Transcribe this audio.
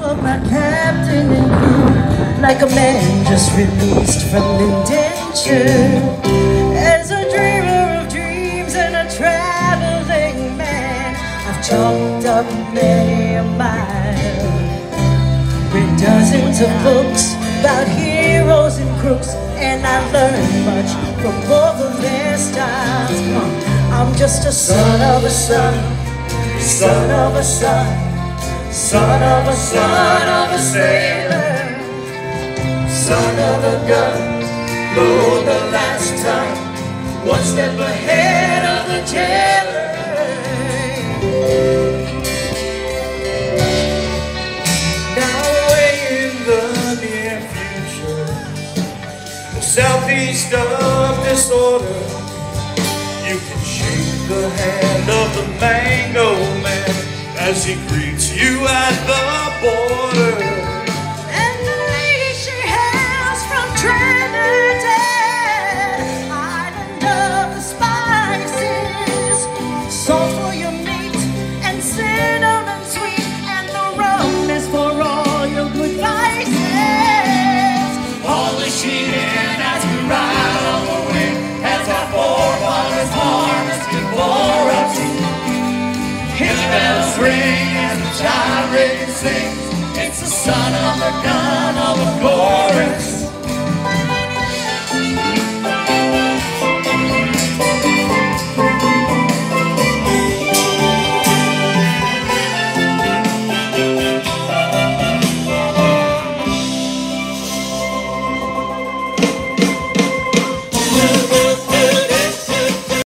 of my captain and crew, like a man just released from indenture. As a dreamer of dreams and a traveling man, I've chalked up many a mile, read dozens of books about heroes and crooks, and I learned much from both of their styles. I'm just a son of a son, son of a son, son of a son of a sailor, son of a gun, load the last time, one step ahead of the jailer. Now way in the near future, southeast of disorder, you can shake the hand of the Mango Man as he greets you at the border. And the lady she hails from Trinidad, island of the spices, salt for your meat and cinnamon sweet, and the rum is for all your good vices. All the sheep in as we ride on the wind, as our forefathers harnessed before us. His bells ring and the tirade sings. It's the son of the gun of the chorus.